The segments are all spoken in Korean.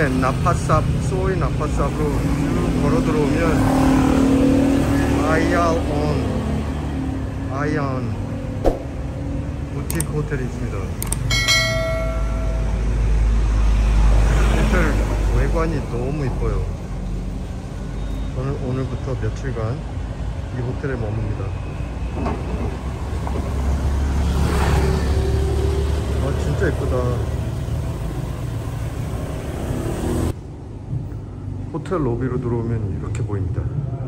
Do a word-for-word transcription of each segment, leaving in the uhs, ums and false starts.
나파삽, 소이 나파삽으로 쭉 걸어 들어오면 아이온 아이온 부티크 호텔이 있습니다. 호텔 외관이 너무 이뻐요. 저는 오늘부터 며칠간 이 호텔에 머뭅니다. 아 진짜 이쁘다. 호텔 로비로 들어오면 이렇게 보입니다.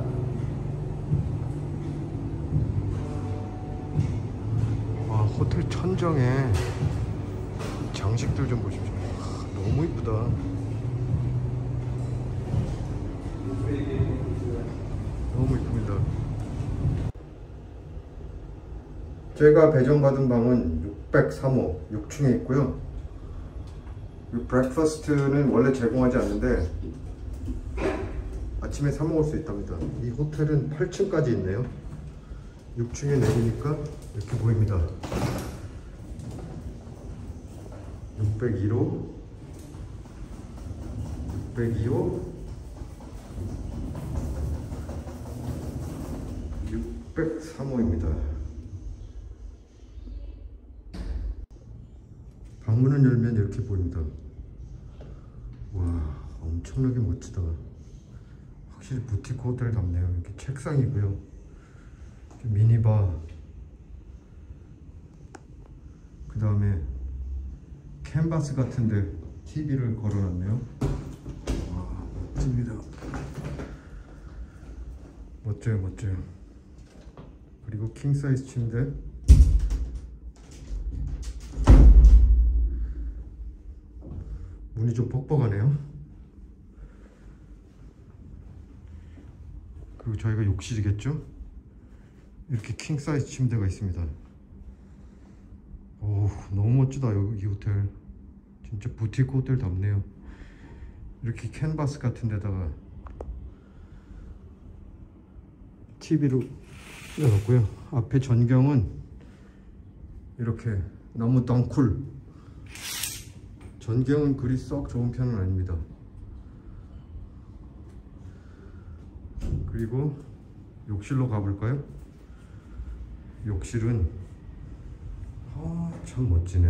와, 호텔 천정에 장식들 좀 보십시오. 너무 이쁘다. 너무 이쁩니다. 제가 배정받은 방은 육백삼 호 육 층에 있고요. 이 브렉퍼스트는 원래 제공하지 않는데 아침에 사 먹을 수 있답니다. 이 호텔은 팔 층까지 있네요. 육 층에 내리니까 이렇게 보입니다. 육백일 호, 육백이 호, 육백삼 호입니다. 방문을 열면 이렇게 보입니다. 와, 엄청나게 멋지다. 확실히 부티크 호텔답네요. 이렇게 책상이고요. 이렇게 미니바, 그 다음에 캔버스 같은데 티비를 걸어놨네요. 와, 멋집니다. 멋져요, 멋져요. 그리고 킹사이즈 침대, 문이 좀 뻑뻑하네요. 그리고 저희가 욕실이겠죠? 이렇게 킹사이즈 침대가 있습니다. 오, 너무 멋지다. 이 호텔 진짜 부티크 호텔답네요. 이렇게 캔버스 같은 데다가 티비로 열었고요. 앞에 전경은 이렇게 너무 덩쿨. 전경은 그리 썩 좋은 편은 아닙니다. 그리고 욕실로 가볼까요? 욕실은 아, 참 멋지네.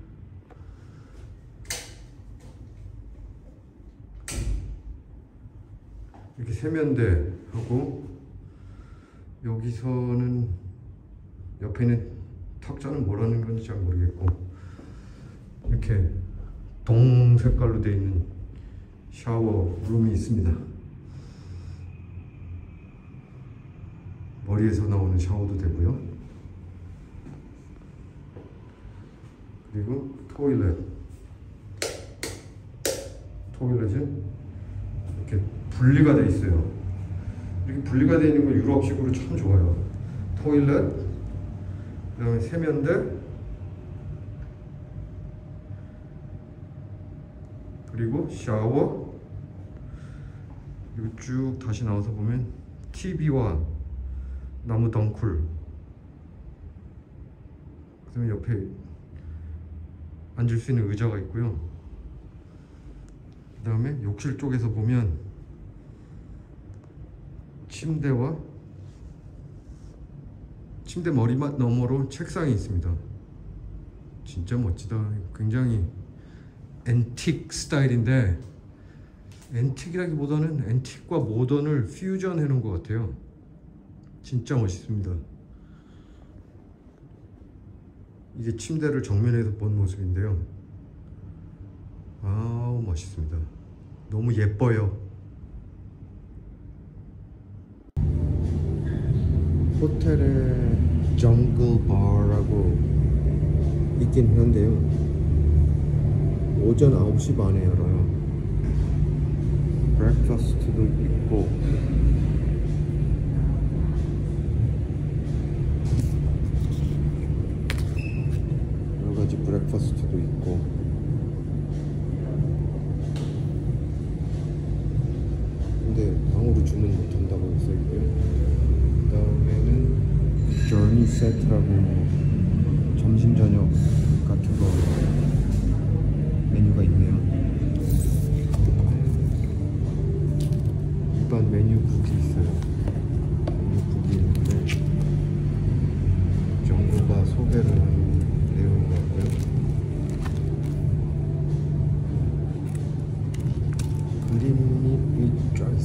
이렇게 세면대하고 여기서는 옆에 있는 탁자는 뭐라는 건지 잘 모르겠고 이렇게 동 색깔로 되어 있는 샤워 룸이 있습니다. 머리에서 나오는 샤워도 되고요. 그리고 토일렛. 토일렛은 이렇게 분리가 되어 있어요. 이렇게 분리가 되어 있는 건 유럽식으로 참 좋아요. 토일렛, 그 다음에 세면대, 그리고 샤워. 그리고 쭉 다시 나와서 보면 티비와 나무 덩쿨, 그 다음에 옆에 앉을 수 있는 의자가 있고요. 그 다음에 욕실 쪽에서 보면 침대와 침대 머리맡 너머로 책상이 있습니다. 진짜 멋지다. 굉장히 앤틱 스타일인데, 앤틱이라기보다는 앤틱과 모던을 퓨전 해놓은 것 같아요. 진짜 멋있습니다. 이게 침대를 정면에서 본 모습인데요. 아우, 멋있습니다. 너무 예뻐요. 호텔에 정글 바라고 있긴 한데요, 오전 아홉 시 반에 열어요. 브렉퍼스트도 있고 여러가지 브렉퍼스트도 있고, 근데 방으로 주문 못한다고 써있고요. 그 다음에는 저니 세트라고 점심 저녁 같은 거 메뉴가 있네요.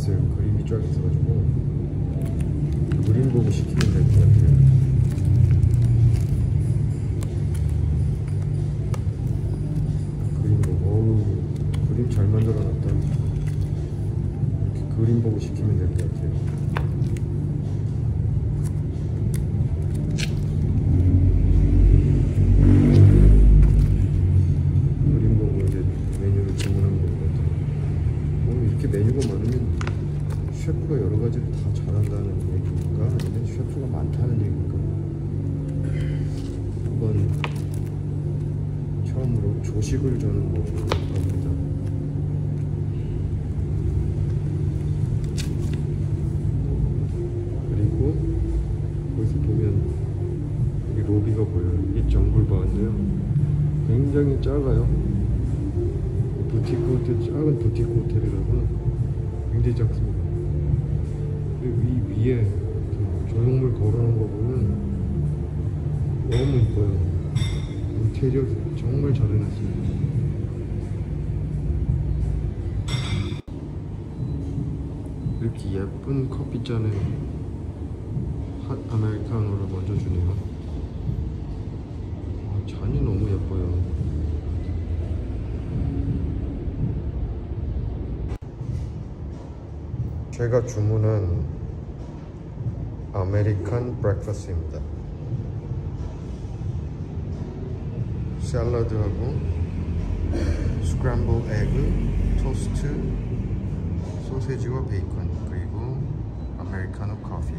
있어요. 그림이 쫙 있어가지고 그림 보고 시키면 될 것 같아요. 그림 보고, 어우, 그림 잘 만들어놨다. 이렇게 그림 보고 시키면 될 것 같아요. 그림 보고 이제 메뉴를 주문하면 될 것 같아요. 뭐 이렇게 메뉴가 많으면 셰프가 여러 가지를 다 잘한다는 얘기인가? 아니면 셰프가 많다는 얘기인가? 이번 처음으로 조식을 저는 먹을 겁니다. 그리고 거기서 보면 여기 로비가 보여요. 이게 정글바인데요. 굉장히 작아요. 부티크 호텔, 작은 부티크 호텔이라서 굉장히 작습니다. 위, 위에 조형물 걸어놓은 거 보면 너무 이뻐요. 인테리어 정말 잘 해놨습니다. 이렇게 예쁜 커피잔에 핫 아메리카노를 먼저 주네요. 아, 잔이 너무 예뻐요. 제가 주문한 아메리칸 브렉퍼스트입니다. 샐러드하고 스크램블 에그, 토스트, 소세지와 베이컨, 그리고 아메리카노 커피.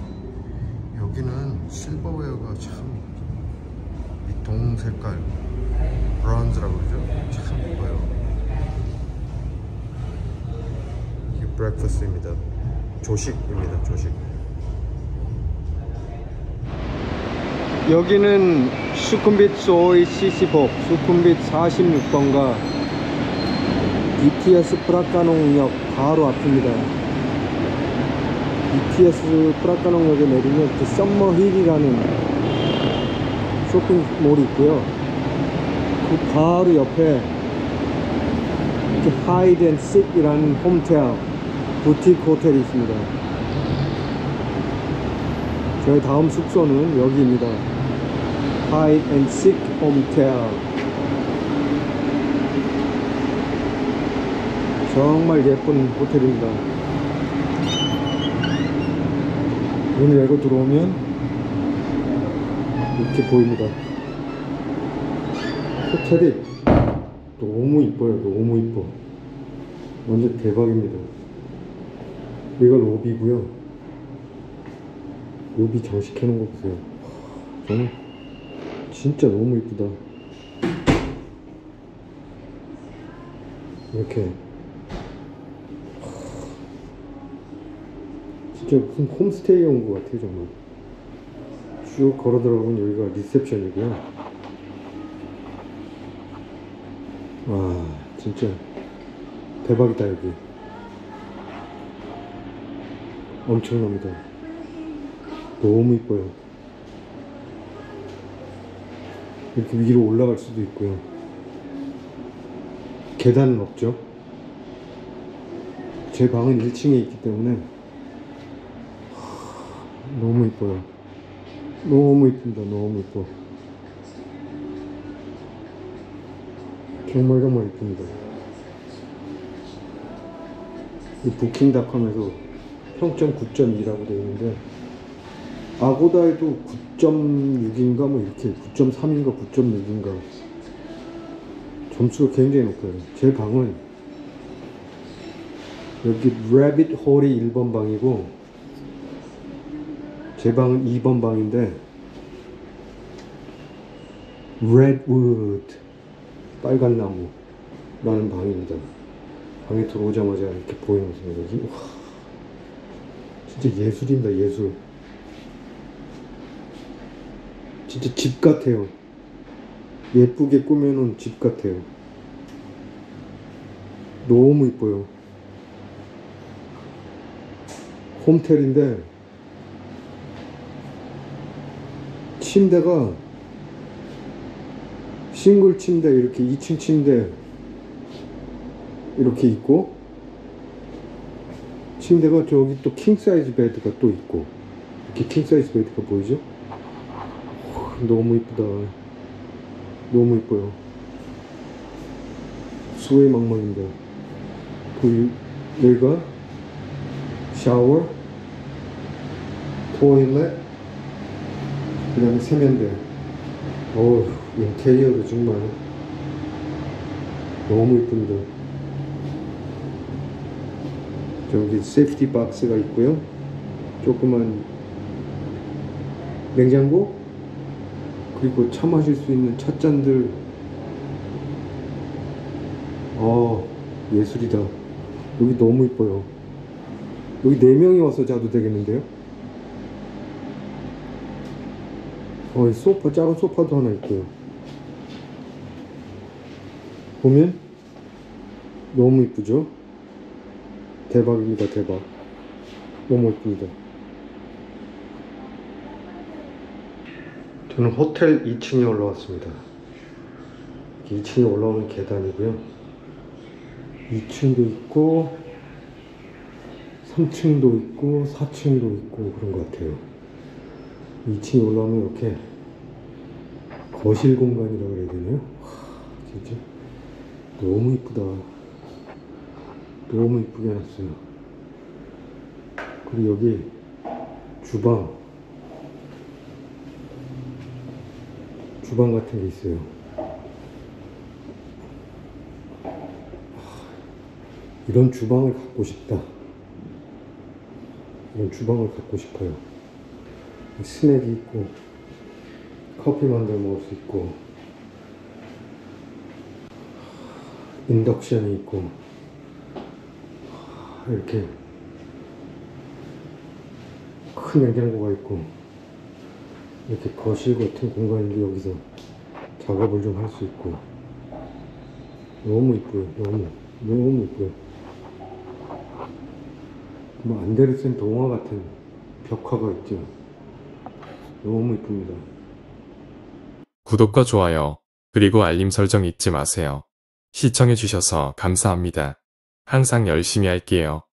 여기는 실버웨어가 참 이 동 색깔 브론즈라고 그러죠? 참 예뻐요. 이게 브렉퍼스트입니다. 조식입니다. 조식. 여기는 수쿰빗 소이 씨십오, 수쿰빗 사십육 번가 비티에스 프라카농역 바로 앞입니다. 비티에스 프라카농역에 내리면 그 썸머힐이라는 쇼핑몰이 있고요. 그 바로 옆에 이렇게 하이드 앤 씩이라는 홈텔, 부티크 호텔이 있습니다. 저희 다음 숙소는 여기입니다. 하이드 앤 씩 홈텔. 정말 예쁜 호텔입니다. 문을 열고 들어오면 이렇게 보입니다. 호텔이 너무 이뻐요. 너무 이뻐. 완전 대박입니다. 여기가 로비고요. 로비 장식해놓은 거 보세요. 정말 진짜 너무 이쁘다. 이렇게 진짜 무슨 홈스테이에 온 것 같아요. 정말 쭉 걸어 들어가면 여기가 리셉션이고요. 와 진짜 대박이다. 여기 엄청납니다. 너무 이뻐요. 이렇게 위로 올라갈 수도 있고요. 계단은 없죠. 제 방은 일 층에 있기 때문에 너무 이뻐요. 너무 이쁩니다. 너무 이뻐. 정말 정말 이쁩니다. 이 부킹닷컴에서 평점 구 점 이라고 되어 있는데 아고다에도 구 점 육인가 뭐 이렇게 구 점 삼인가 구 점 육인가 점수가 굉장히 높아요. 제 방은 여기 래빗 홀이 일 번 방이고 제 방은 이 번 방인데 레드우드 빨간 나무 라는 방입니다. 방에 들어오자마자 이렇게 보이는 것입니다. 여기 와, 진짜 예술입니다. 예술. 진짜 집 같아요. 예쁘게 꾸며놓은 집 같아요. 너무 이뻐요. 홈텔인데 침대가 싱글 침대 이렇게 이 층 침대 이렇게 있고 침대가 저기 또 킹 사이즈 베드가 또 있고, 이렇게 킹 사이즈 베드가 보이죠? 오, 너무 이쁘다. 너무 이뻐요. 수의 망망인데. 그 여기가 샤워, 토일렛, 그 다음에 세면대. 어우, 인테리어도 정말 너무 이쁩니다. 저기 세이프티 박스가 있고요. 조그만 냉장고, 그리고 차 마실 수 있는 찻잔들. 어, 예술이다. 여기 너무 이뻐요. 여기 네 명이 와서 자도 되겠는데요? 어, 소파, 작은 소파도 하나 있고요. 보면 너무 이쁘죠? 대박입니다, 대박. 너무 이쁩니다. 저는 호텔 이 층에 올라왔습니다. 이 층에 올라오는 계단이고요. 이 층도 있고 삼 층도 있고 사 층도 있고 그런 것 같아요. 이 층에 올라오면 이렇게 거실 공간이라고 그래야 되나요? 하, 진짜 너무 이쁘다. 너무 이쁘게 해놨어요. 그리고 여기 주방 주방 같은 게 있어요. 이런 주방을 갖고 싶다. 이런 주방을 갖고 싶어요. 스낵이 있고 커피 만들어 먹을 수 있고 인덕션이 있고 이렇게 큰 냉장고가 있고 이렇게 거실 같은 공간인데 여기서 작업을 좀 할 수 있고 너무 이뻐요. 너무 너무 이뻐요. 뭐 안데르센 동화 같은 벽화가 있죠. 너무 이쁩니다. 구독과 좋아요, 그리고 알림 설정 잊지 마세요. 시청해주셔서 감사합니다. 항상 열심히 할게요.